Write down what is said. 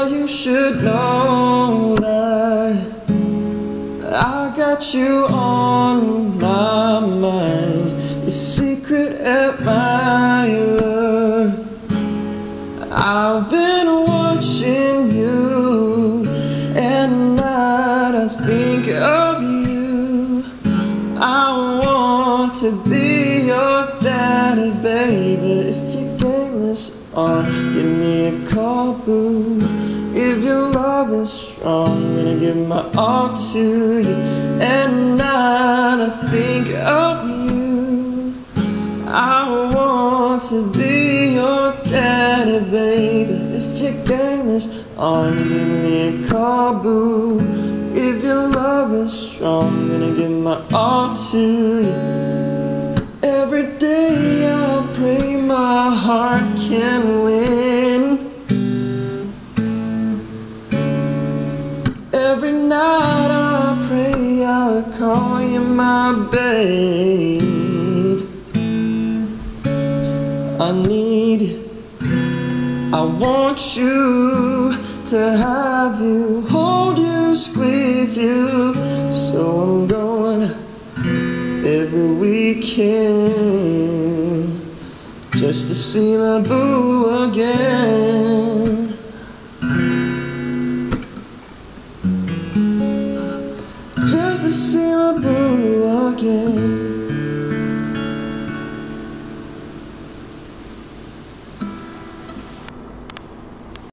Girl, you should know that I got you on my mind, your secret admirer. I've been watching you, and night I think of you. I want to be your daddy, baby. If your game is on, give me a call, boo. If your love is strong, I'm gonna give my all to you. And night I think of you. I want to be your daddy, baby. If your game is on, give me a call, boo. If your love is strong, I'm gonna give my all to you. Every day I pray my heart can win. Every night I pray I'll call you my babe. I need you, I want you, to have you, hold you, squeeze you. So I'm going every weekend just to see my boo again. Just to see my boo again.